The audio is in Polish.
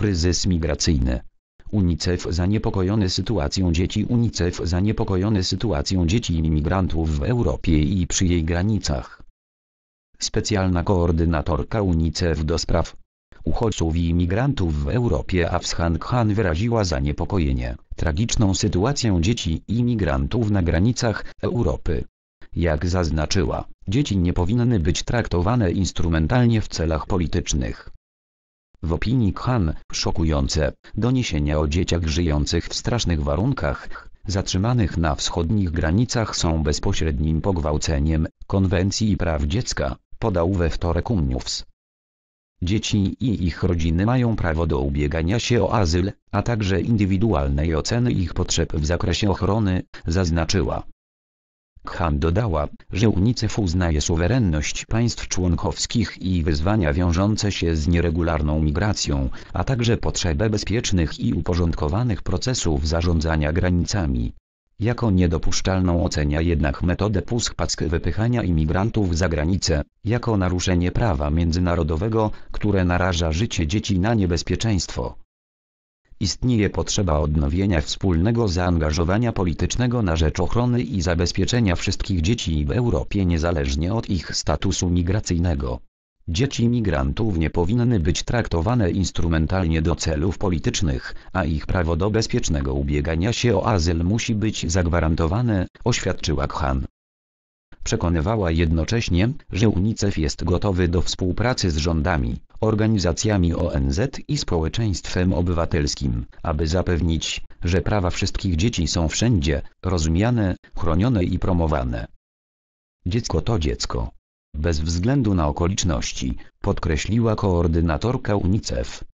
kryzys migracyjny. UNICEF zaniepokojony sytuacją dzieci. UNICEF zaniepokojony sytuacją dzieci i imigrantów w Europie i przy jej granicach. Specjalna koordynatorka UNICEF do spraw uchodźców i imigrantów w Europie Afshan Khan wyraziła zaniepokojenie tragiczną sytuacją dzieci i imigrantów na granicach Europy. Jak zaznaczyła, dzieci nie powinny być traktowane instrumentalnie w celach politycznych. W opinii Khan, szokujące doniesienia o dzieciach żyjących w strasznych warunkach, zatrzymanych na wschodnich granicach są bezpośrednim pogwałceniem Konwencji i Praw Dziecka, podał we wtorek UNICEF. Dzieci i ich rodziny mają prawo do ubiegania się o azyl, a także indywidualnej oceny ich potrzeb w zakresie ochrony, zaznaczyła. Khan dodała, że UNICEF uznaje suwerenność państw członkowskich i wyzwania wiążące się z nieregularną migracją, a także potrzebę bezpiecznych i uporządkowanych procesów zarządzania granicami. Jako niedopuszczalną ocenia jednak metodę wypychania imigrantów za granicę, jako naruszenie prawa międzynarodowego, które naraża życie dzieci na niebezpieczeństwo. Istnieje potrzeba odnowienia wspólnego zaangażowania politycznego na rzecz ochrony i zabezpieczenia wszystkich dzieci w Europie niezależnie od ich statusu migracyjnego. Dzieci migrantów nie powinny być traktowane instrumentalnie do celów politycznych, a ich prawo do bezpiecznego ubiegania się o azyl musi być zagwarantowane, oświadczyła Khan. Przekonywała jednocześnie, że UNICEF jest gotowy do współpracy z rządami, organizacjami ONZ i społeczeństwem obywatelskim, aby zapewnić, że prawa wszystkich dzieci są wszędzie rozumiane, chronione i promowane. Dziecko to dziecko. Bez względu na okoliczności, podkreśliła koordynatorka UNICEF.